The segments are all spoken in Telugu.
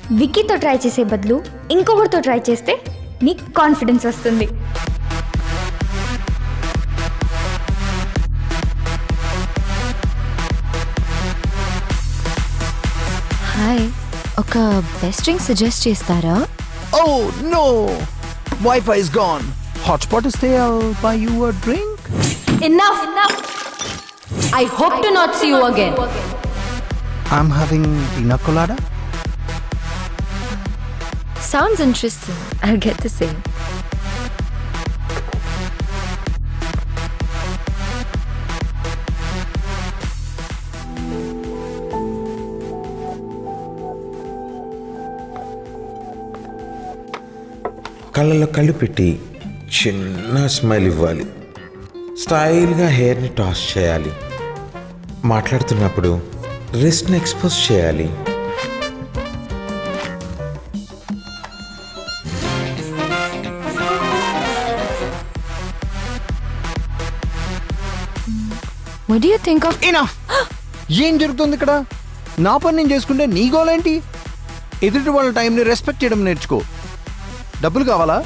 విక్కీతో ట్రై చేసే బదులు ఇంకొకరితో ట్రై చేస్తే నీకు కాన్ఫిడెన్స్ వస్తుంది. హాయ్, ఒక బెస్ట్ డ్రింక్ సజెస్ట్ చేస్తారా? Oh no! Wi-Fi is gone. Hotspot is there. I'll buy you a drink. Enough! I hope to not see you again. I'm having pina colada. Sounds interesting. I'll get the same. కళ్ళలో కళ్ళు పెట్టి చిన్న స్మైల్ ఇవ్వాలి. స్టైల్గా హెయిర్ని టాస్ చేయాలి. మాట్లాడుతున్నప్పుడు రిస్ట్ని ఎక్స్పోజ్ చేయాలి. What do you think of? Enough! ఏం జరుగుతుంది ఇక్కడ? నా పని నేను చేసుకుంటే నీ గోలేంటి? ఎదుటి వాళ్ళ టైంని రెస్పెక్ట్ చేయడం నేర్చుకో. డబ్బులు కావాలా?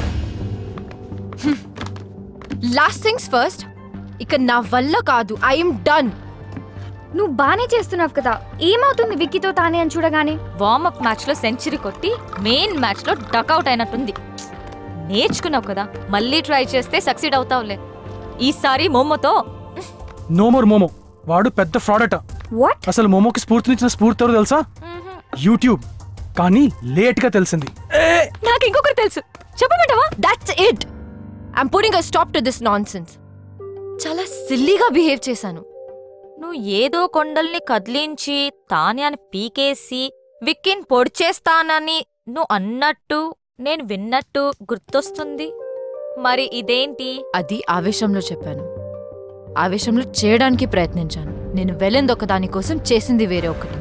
Last things first. ఇక నా వల్ల కాదు. I am done. నువ్వు బానే చేస్తున్నావు కదా, ఏమవుతుంది విక్కీతో తానే అని చూడగానే? వార్మప్ మ్యాచ్ లో సెంచరీ కొట్టి మెయిన్ మ్యాచ్ లో డక్అవుట్ అయినట్టుంది. నేర్చుకున్నావు కదా, మళ్ళీ ట్రై చేస్తే సక్సీడ్ అవుతావులే. ఈసారి మోమోతో నో మోర్ మోమో. వాడు పెద్ద ఫ్రాడ్ అట. వాట్? అసలు మోమోకి స్ఫూర్తినిచ్చిన స్ఫూర్తి ఎవరో తెలుసా? యూట్యూబ్. కానీ లేట్ గా తెలిసింది. నాకు ఇంకొకరు తెలుసు, చెప్పమంటావా? That's it. I'm putting a stop to this nonsense. చాలా సిల్లీగా బిహేవ్ చేశాను. నువ్వు ఏదో కొండల్ని కదిలించి తాన్యాన్ని పీకేసి విక్కీని పొడిచేస్తానని నువ్వు అన్నట్టు నేను విన్నట్టు గుర్తొస్తుంది. మరి ఇదేంటి? అది ఆవేశంలో చెప్పాను. ఆవేశంలో చేయడానికి ప్రయత్నించాను. నేను వెళ్ళింది ఒక దానికోసం, చేసింది వేరే ఒకటి.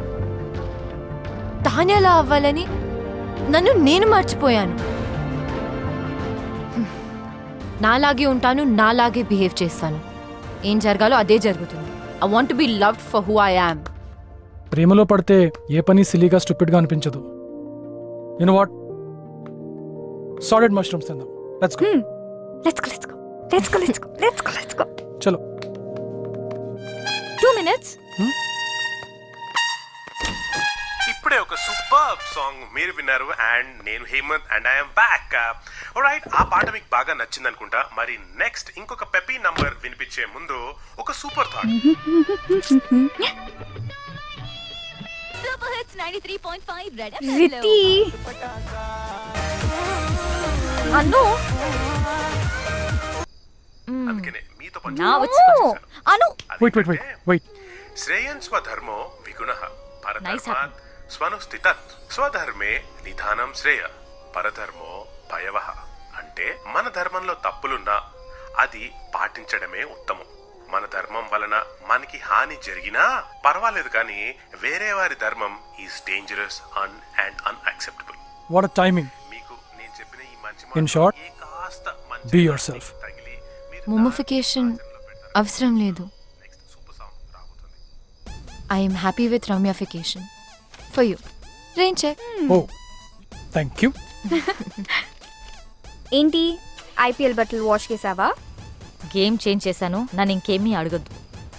తానేలా అవ్వాలని నన్ను నేను మర్చిపోయాను. నాలాగే ఉంటాను, నాలాగే బిహేవ్ చేస్తాను. ఏం జరగాలో అదే జరుగుతుంది. I want to be loved for who I am. ప్రేమలో పడితే ఏ పని సిల్లీగా స్టూపిడ్గా అనిపించదు. You know what? Salted mushrooms తిందాం. Let's go. Let's go. చలో. 2 minutes. ఇప్పుడే ఒక సూపర్ సాంగ్ మీరు విన్నారు. అండ్ నేను Hemanth and I'm back. Right, ఆ పాట మీకు బాగా నచ్చింది అనుకుంటా. మరి నెక్స్ట్ ఇంకొక పెపీ నంబర్ వినిపించే ముందు ఒక super thought. Super Hits 93.5 Red FM. Riti అను అందుకనే మీతో నా వచ్చి అను Wait. శ్రేయన్ స్వధర్మో విగుణః Nice పరధర్మాత్ స్వనుస్థితత్ స్వధర్మే నిధానం శ్రేయ పరధర్మో భయవః. అంటే మన ధర్మంలో తప్పులున్నా అది పాటించడమే ఉత్తమం. మన ధర్మం వలన మనకి హాని జరిగినా పర్వాలేదు, కానీ వేరే వారి ధర్మం is dangerous and unacceptable. What a timing. మీకు నేను చెప్పిన ఈ మంచి In short, ఏ కాస్త మంచి be yourself. తగిలి మీరు Mummification అవసరం లేదు. నెక్స్ట్ సూపర్ సాంగ్ రాబోతుంది. I am happy with Ramyafication. For you. Rain check. Oh, thank you. ఏంటి ఐపీఎల్ బట్టలు వాష్ చేసావా? గేమ్ చేంజ్ చేశాను, నన్ను ఇంకేమీ అడగద్దు.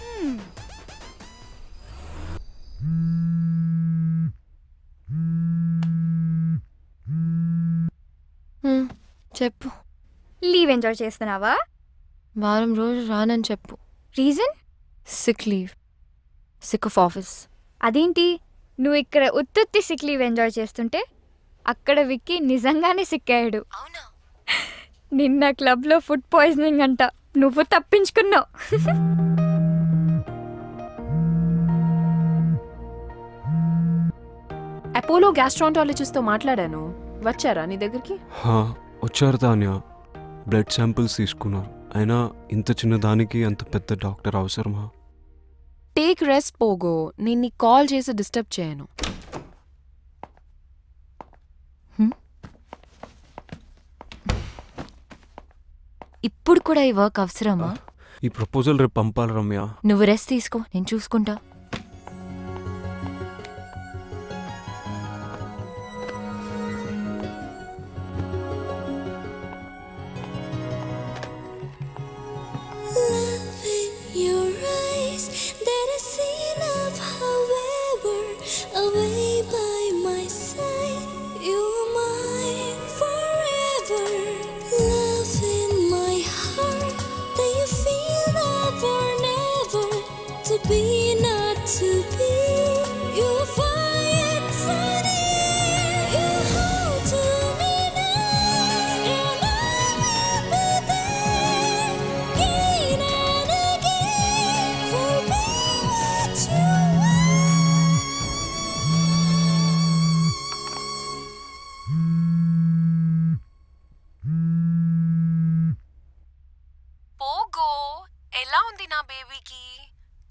చెప్పు. లీవ్ ఎంజాయ్ చేస్తున్నావా? వారం రోజు రానని చెప్పు. Reason? Sick leave. Sick of office. అదేంటి, నువ్వు ఇక్కడ ఉత్తుత్తి సిక్ లీవ్ ఎంజాయ్ చేస్తుంటే అక్కడ విక్కీ నిజంగానే సిక్ అయ్యాడు. అవునా? నిన్న క్లబ్లో ఫుడ్ పాయిజనింగ్ అంట, నువ్వు తప్పించుకున్నావు. అపోలో గ్యాస్ట్రాంటాలజిస్ట్తో మాట్లాడాను. వచ్చారా నీ దగ్గరికి? వచ్చారు తాన్య. బ్లడ్ శాంపిల్స్ తీసుకున్నారు. అయినా ఇంత చిన్న దానికి అంత పెద్ద డాక్టర్ అవసరమా? టేక్ రెస్ట్ పోగో. నేను నీకు కాల్ చేసి డిస్టర్బ్ చేయను. ఇప్పుడు కూడా ఈ వర్క్ అవసరమా? ఈ ప్రపోజల్ రేపు పంపాలి రమ్య. నువ్వు రెస్ట్ తీసుకో, నేను చూసుకుంటా.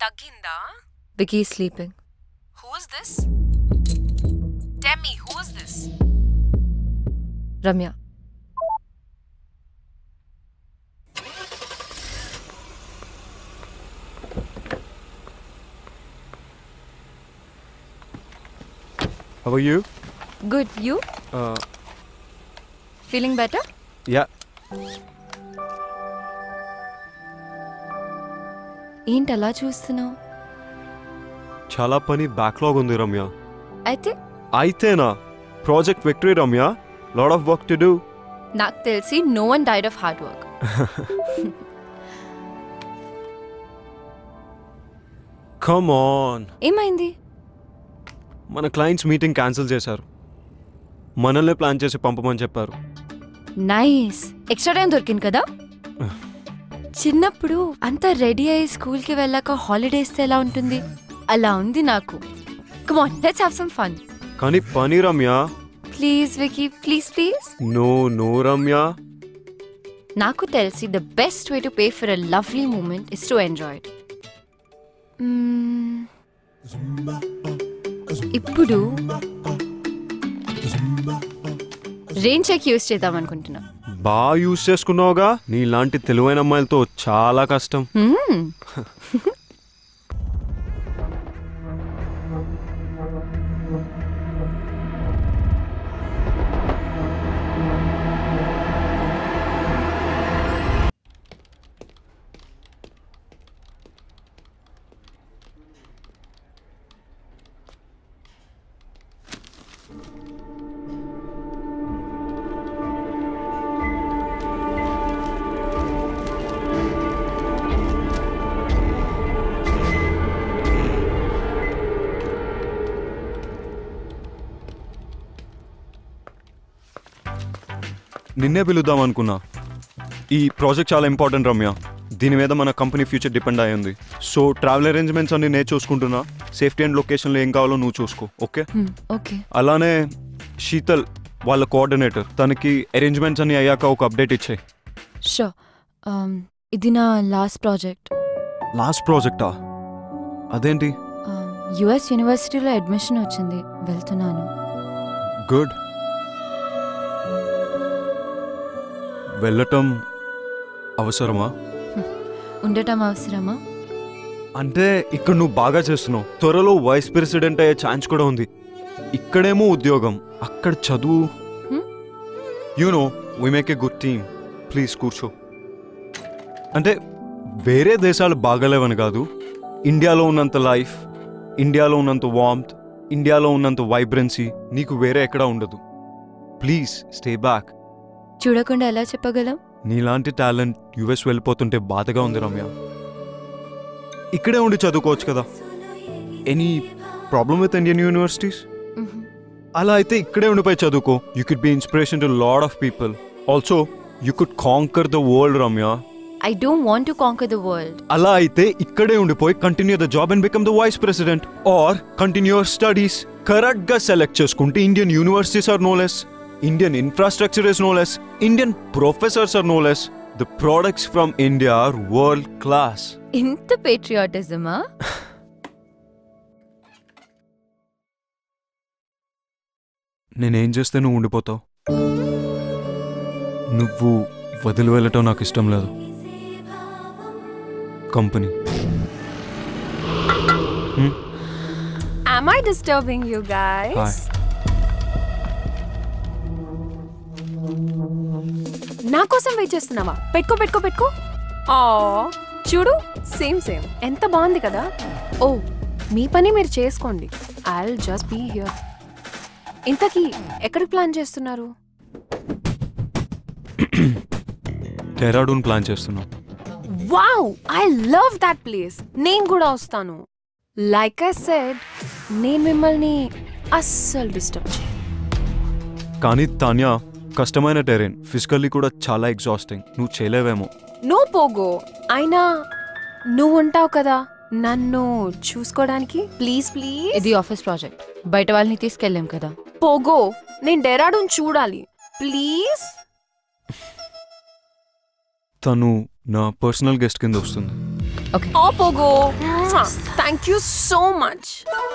తగ్గిందా? Vicky is sleeping. Who is this? Tell me, who is this? Ramya. How are you? Good. You? Uh, Feeling better? yeah. ఏంటి అలా చూస్తున్నావు? చాలా పని బ్యాక్లాగ్ ఉంది రమ్య. అయితేనా? Project victory Ramya. Lot of work to do. నాకు తెలిసి no one died of hard work. Come on. ఏమైంది? మన క్లయింట్స్ మీటింగ్ క్యాన్సిల్ చేశారు. మనల్ని ప్లాన్ చేసి పంపమని చెప్పారు. నైస్. ఎక్స్ట్రా టైం దొరికింది కదా? చిన్నప్పుడు అంతా రెడీ అయ్యి స్కూల్కి వెళ్ళాక హాలిడేస్ ఎలా ఉంటుంది అలా ఉంది నాకు. Come on, let's have some fun. కానీ పని Ramya. Please Vicky, please please. No Ramya. నాకు తెలిసి the best way to pay for a lovely moment is to enjoy it. ఇప్పుడు రెయిన్ చెక్ యూస్ చేద్దాం అనుకుంటున్నా. బాగా యూస్ చేసుకున్నావుగా. నీలాంటి తెలివైన అమ్మాయిలతో చాలా కష్టం. నిన్నే పిలుద్దాం అనుకున్నా. ఈ ప్రాజెక్ట్ చాలా ఇంపార్టెంట్ రమ్య. దీని మీద మన కంపెనీ ఫ్యూచర్ డిపెండ్ అయి ఉంది. సో ట్రావెల్ అరేంజ్మెంట్స్ అన్ని నేను చూసుకుంటున్నా. సేఫ్టీ అండ్ లొకేషన్లో ఏం కావాలో నువ్వు చూసుకో. ఓకే? ఓకే. అలానే శీతల్ వాళ్ళ కోఆర్డినేటర్, తనకి అరేంజ్మెంట్స్ అన్ని అయ్యాక ఒక అప్డేట్ ఇచ్చాయి. షూర్. ఇది నా లాస్ట్ ప్రాజెక్ట్. లాస్ట్ ప్రాజెక్టా? అదేంటి? యుఎస్ యూనివర్సిటీలో అడ్మిషన్ వచ్చింది, వెళ్తున్నాను. గుడ్. వెళ్ళటం అవసరమా? ఉండటం అవసరమా? అంటే ఇక్కడ నువ్వు బాగా చేస్తున్నావు. త్వరలో వైస్ ప్రెసిడెంట్ అయ్యే ఛాన్స్ కూడా ఉంది. ఇక్కడేమో ఉద్యోగం, అక్కడ చదువు. You know we make a good team. Please కూర్చో. అంటే వేరే దేశాలు బాగలేవని కాదు. ఇండియాలో ఉన్నంత లైఫ్, ఇండియాలో ఉన్నంత వార్మ్త్, ఇండియాలో ఉన్నంత వైబ్రెన్సీ నీకు వేరే ఎక్కడా ఉండదు. Please stay back. చూడకుండా ఎలా చెప్పగలం? నీలాంటి టాలెంట్ యుఎస్ వెళ్ళిపోతుంటే బాధగా ఉంది రమ్య. ఇక్కడే ఉండి చదువుకోవచ్చు కదా. Any problem with Indian universities? అలా అయితే ఇక్కడే ఉండిపోయి చదువుకో. You could be inspiration to lot of people. Also you could conquer the world Ramya. I don't want to conquer the world. అలా అయితే ఇక్కడే ఉండిపోయి continue the job and become the vice president or continue your studies. Correct గా సెలెక్ట్ చేసుకుంటే Indian universities are no less, Indian infrastructure is no less, Indian professors are no less. The products from India are world class. ఇంత పేట్రియాటిజమా? నేనేం చేస్తే నువ్వు ఉండిపోతావు? నువ్వు వదిలి వెళ్ళటం నాకు ఇష్టం లేదు. Company. Am I disturbing you guys? Hi. నా కోసం వెయిట్ చేస్తున్నావా? పెట్టుకో. ఆ చూడు, సేమ్ ఎంత బాగుంది కదా. ఓ మీ పని మీరు చేసుకోండి. I'll just be here. ఇంతకీ ఎక్కడికి ప్లాన్ చేస్తున్నారు? డెహ్రాడూన్ ప్లాన్ చేస్తున్నాం. Wow, I love that place. నేను కూడా వస్తాను. Like I said, నేను మిమ్మల్ని అస్సలు డిస్టర్బ్ చేయను. కానీ తాన్యా, కష్టమైన టెరెన్, ఫిజికల్లీ కూడా చాలా ఎగ్జాస్టింగ్. నువ్వు చేయలేవేమో. నో పోగో, అయినా నువ్వు ఉంటావు కదా నన్ను చూసుకోవడానికి. ప్లీజ్. ఇది ఆఫీస్ ప్రాజెక్ట్, బయట వాళ్ళని తీసుకెళ్ళాం కదా. పోగో, నేను డెహ్రాడూన్ చూడాలి ప్లీజ్. తను నా పర్సనల్ గెస్ట్ కింద వస్తుంది. Okay. Oh, Pogo. Thank you so much.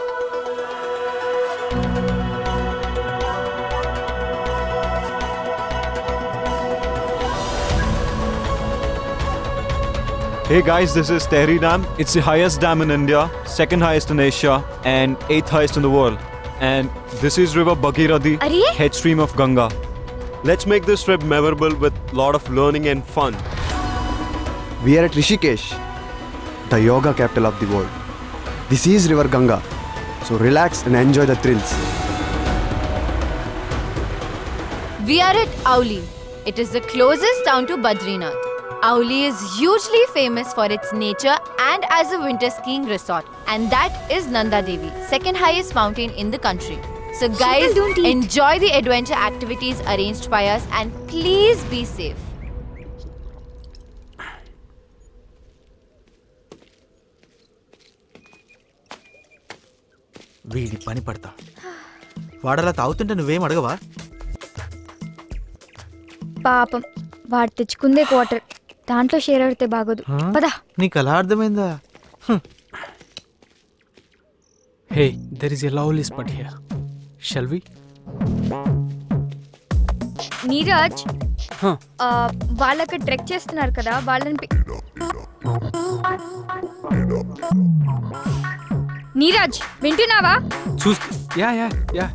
Hey guys, this is Tehri Dam. It's the highest dam in India, second highest in Asia, and 8th highest in the world. And this is River Bhagirathi, Arey? head stream of Ganga. Let's make this trip memorable with lot of learning and fun. We are at Rishikesh, the yoga capital of the world. This is River Ganga, so relax and enjoy the thrills. We are at Auli. It is the closest town to Badrinath. Auli is hugely famous for its nature and as a winter skiing resort. And that is Nanda Devi, second highest mountain in the country. So guys, don't eat. enjoy the adventure activities arranged by us and please be safe. వీడి పని పడతా వాడలా తాగుతుంటే నువ్వేం అడగవా? పాపం వాడు తెచ్చుకుందే క్వార్టర్, దాంట్లో షేర్ ఆడితే బాగోదు. పదా. నీకు అలా అర్థమైందా? Hey, there is a lovely spot here. Shall we? Neeraj, Huh. వాళ్ళకి ట్రెక్ చేస్తున్నారు కదా, వాళ్ళని నీరజ్ వింటున్నావా? చూస్తూ yeah.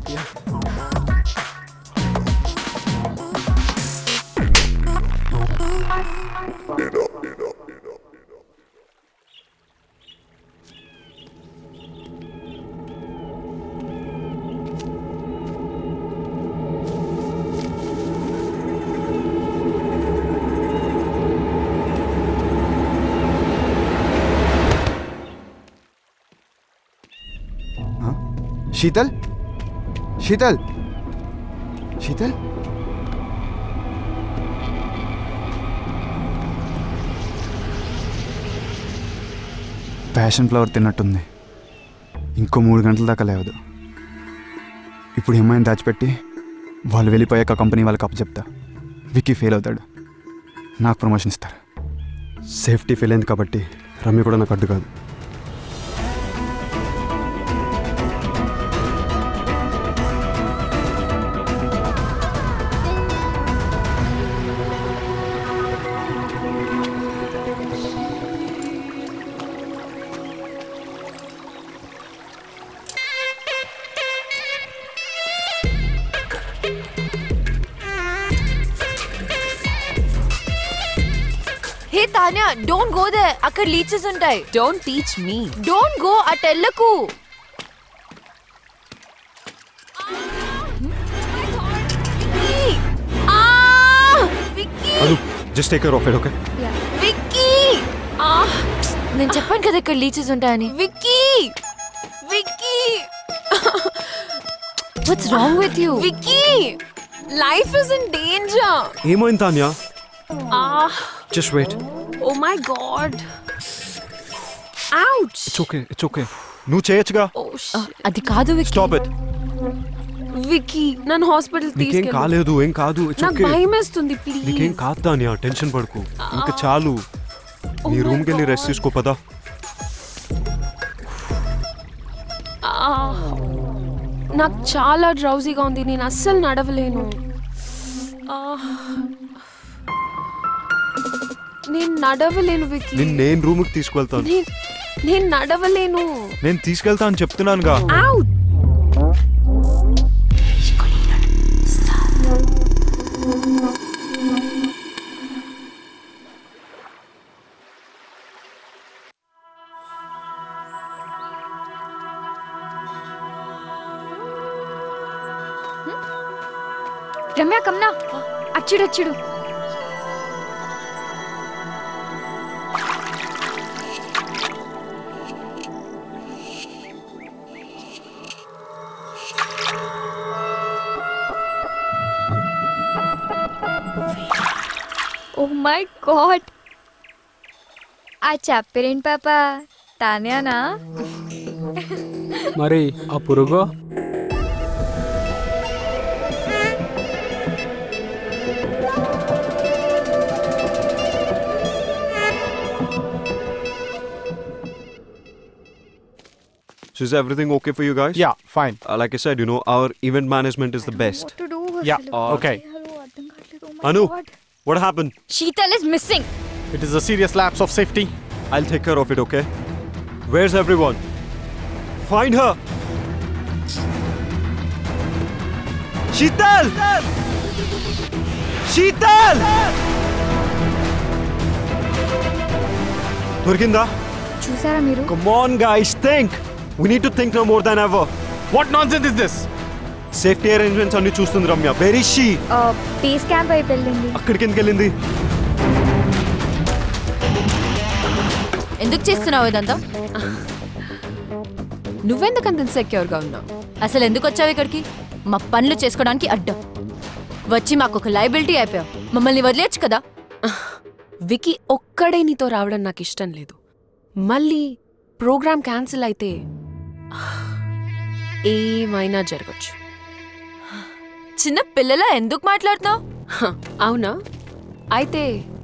Sheetal Sheetal Sheetal passion flower తిన్నట్టుంది. ఇంకో 3 గంటల దాకా లేవదు. ఇప్పుడు ఏమైనా దాచిపెట్టి వాళ్ళు వెళ్ళిపోయాక కంపెనీ వాళ్ళకి అప్పచెప్తా. విక్కీ ఫెయిల్ అవుతాడు, నాకు ప్రమోషన్ ఇస్తారు. సేఫ్టీ ఫెయిల్ అయింది కాబట్టి రమ్య కూడా నాకు అడ్డు కాదు. Hey Tanya, don't go there. అక్కడ లీచెస్ ఉంటాయి. Don't teach me. Don't go అటెల్లకు. Anu, just take care of it, okay? Vicky! నేను చెప్పాను కదా ఇక్కడ లీచెస్ ఉంటాయని. Vicky! What's wrong with you? Vicky! Life is in danger. ఏమైంది Tanya? Just wait. Oh my god. Ouch. It's okay. నువ్వు చేయొచ్చుగా. Oh shit. అది కాదు విక్కీ. Stop it. Vicky, నన్ను హాస్పిటల్ నీకేం తీసుకెళ్ళు. కాలేదు, ఏం కాదు. It's నాకు okay. భయమేస్తుంది ప్లీజ్. నీకేం కాదు తాన్యా, టెన్షన్ పడకు. ఇంకా చాలు. నీ రూమ్కి వెళ్ళి రెస్ట్ తీసుకో పదా. నాకు చాలా డ్రౌజీగా ఉంది, నేను అస్సలు నడవలేను. నేను నడవలేను విక్కీ. నేను రూమ్కి తీసుకెళ్తాను. నేను నడవలేను. నేను తీసుకెళ్తా అని చెప్తున్నానుగా. Ouch. రమ్య కమ్నా, అచ్చుడు. ఓ మై గాడ్, ఆ చెప్పరేంటి పాప, తానేనా? మరి ఆ పురుగో? So is everything okay for you guys? Yeah, fine. Like I said, our event management is the best. What to do? Yeah, okay. Anu, what happened? Sheetal is missing. It is a serious lapse of safety. I'll take care of it, okay? Where's everyone? Find her! Sheetal! Sheetal! Durginda? చూసారా మీరు? Come on, guys, think! We need to think now more than ever. What nonsense is this? Safety arrangements అన్ని చూస్తుంది Ramya. Where is she? Base camp వైపు వెళ్ళింది. అక్కడికి ఎందుకు వెళ్ళింది? ఎందుకు చేస్తున్నావు ఇదంతా? నువ్వెందుకు అంత సెక్యూర్గా ఉన్నావు? అసలు ఎందుకు వచ్చావు ఇక్కడికి? మా పనులు చేసుకోవడానికి అడ్డం వచ్చి మాకు ఒక లయబిలిటీ అయిపోయావు. మమ్మల్ని వదిలేయచ్చు కదా. వికీ ఒక్కడే నీతో రావడం నాకు ఇష్టం లేదు. మళ్ళీ ప్రోగ్రామ్ క్యాన్సిల్ అయితే ఏమైనా జరగచ్చు. చిన్న పిల్లల ఎందుకు మాట్లాడుతున్నావు? అవునా? అయితే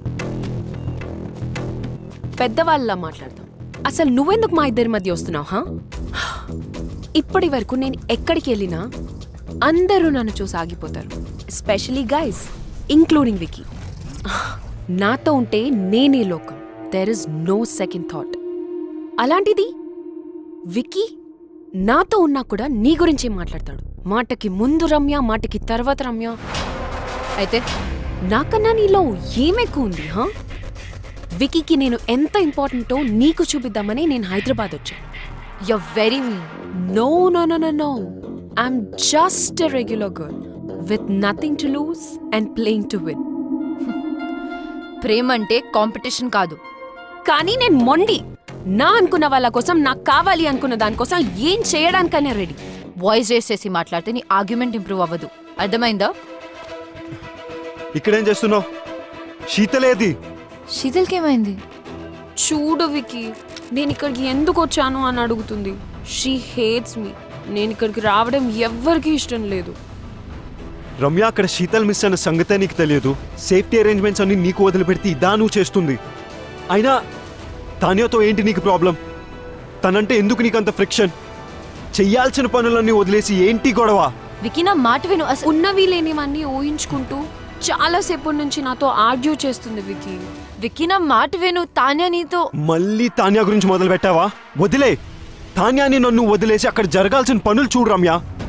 పెద్దవాళ్ళలా మాట్లాడతాం. అసలు నువ్వెందుకు మా ఇద్దరి మధ్య వస్తున్నావు? ఇప్పటి వరకు నేను ఎక్కడికి వెళ్ళినా అందరూ నన్ను చూసి ఆగిపోతారు, ఎస్పెషలీ గైస్, ఇంక్లూడింగ్ వికీ. నాతో ఉంటే నేనే లోకం. There is no second thought. అలాంటిది వికీ నాతో ఉన్నా కూడా నీ గురించే మాట్లాడతాడు. మాటకి ముందు రమ్య, మాటకి తర్వాత రమ్య. అయితే నాకన్నా నీలో ఏమెక్కువ ఉంది? వికీకి నేను ఎంత ఇంపార్టెంటో నీకు చూపిద్దామని నేను హైదరాబాద్ వచ్చాను. You're very mean. No. I'm just a regular girl with nothing to lose and playing to win. ప్రేమ అంటే కాంపిటీషన్ కాదు. కానీ నేను మొండి. నా అనుకున్న వాళ్ళ కోసం, నాకు కావాలి అనుకున్న దానికోసం ఏం చేయడానికైనా రెడీ. వాయిస్ రేస్ చేసి మాట్లాడితే నీ ఆర్గ్యుమెంట్ ఇంప్రూవ్ అవ్వదు. అర్థమైందా? ఇక్కడేం చేస్తున్నావు? శీతలేది? శీతల్కి ఏమైంది? చూడు వికీ, నేను ఇక్కడికి ఎందుకు వచ్చాను అని అడుగుతుంది. She hates me. నేను ఇక్కడికి రావడం ఎవ్వరికీ ఇష్టం లేదు. రమ్య, అక్కడ శీతల్ మిస్ అన్న సంగతే నీకు తెలియదు. సేఫ్టీ అరేంజ్మెంట్స్ అన్ని నీకు వదిలిపెడితే ఇదా నువ్వు చేస్తుంది. అయినా తాన్యతో ఏంటి నీకు ప్రాబ్లం? తనంటే ఎందుకు నీకంత ఫ్రిక్షన్? చెయ్యాల్సిన పనులన్నీ వదిలేసి ఏంటి గొడవ? వికీ, నా మాట విను. ఉన్నవి లేనివన్నీ ఊహించుకుంటూ చాలాసేపటి నుంచి నాతో ఆర్గ్యూ చేస్తుంది వికీ. వికీ, నా మాట విను. తాన్యా నీతో. మళ్ళీ తాన్యా గురించి మొదలు పెట్టావా? వదిలే. తాన్యాని నన్ను వదిలేసి అక్కడ జరగాల్సిన పనులు చూడు రమ్య.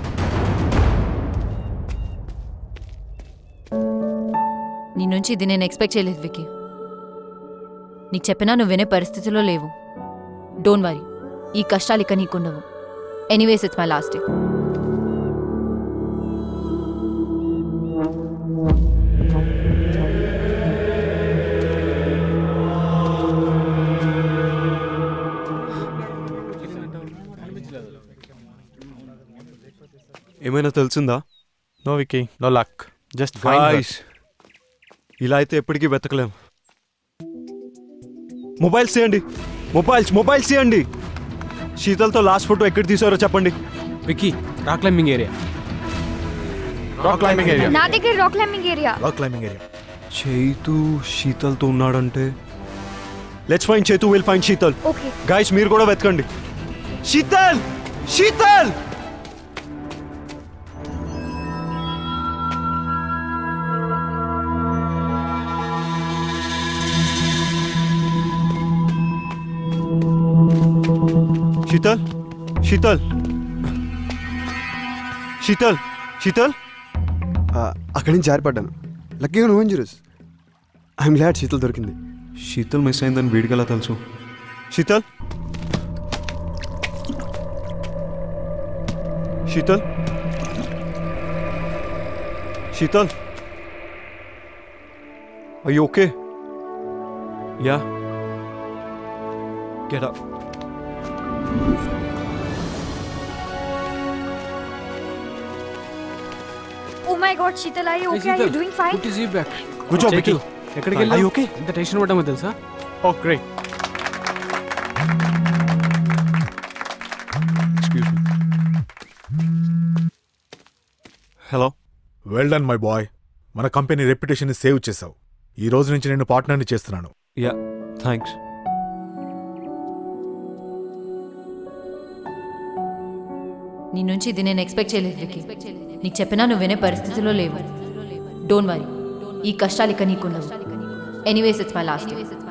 నీ నుంచి ఇది నేను ఎక్స్పెక్ట్ చేయలేదు వికీ. నీకు చెప్పినా నువ్వు వినే పరిస్థితిలో లేవు. డోంట్ వరీ, ఈ కష్టాలు ఇక నీకుండవు. Anyways, it's my last day. ఏమైనా తెలిసిందా? No Vicky, no luck. Just fine. ఇలా అయితే ఎప్పటికీ వెతకలేం. మొబైల్స్ చేయండి. మొబైల్స్ చేయండి. శీతల్తో లాస్ట్ ఫోటో ఎక్కడ తీసారో చెప్పండి. Vicky, rock climbing area. నా దగ్గర రాక్ క్లైంబింగ్ ఏరియా. చైతు శీతల్తో ఉన్నాడంటే let's find Chaitu, will find Sheetal. Okay guys, మీరు కూడా వెతకండి. శీతల్! శీతల్! అక్కడి నుంచి జారిపడ్డాను. లక్కీగా నువ్వు ఇంజూరీస్. ఐఎమ్ గ్లాడ్ శీతల్ దొరికింది. శీతల్ మిస్ అయిందని వీడికి ఎలా తెలుసు? Sheetal! Are you okay? Yeah. Get up. Oh my god, Sheetal, are you okay? Are you doing fine? Good to see you back. Good job, Vicky. ఎక్కడికి వెళ్ళావు? Are you okay? ఎంత టెన్షన్ పడ్డామో తెలుసా? Oh, great. Excuse me. Hello. Well done my boy. మన కంపెనీ రెప్యుటేషన్ సేవ్ చేసావు. ఈ రోజు నుంచి నేను పార్ట్నర్ని చేస్తున్నాను. Yeah, thanks. నీ నుంచి ఇది నేను ఎక్స్పెక్ట్ చేయలేదు వికీ. నీకు చెప్పినా నువ్వు వినే పరిస్థితిలో లేవు. డోంట్ వరీ, ఈ కష్టాలు ఇక నీకున్నవు. Anyways it's my last day.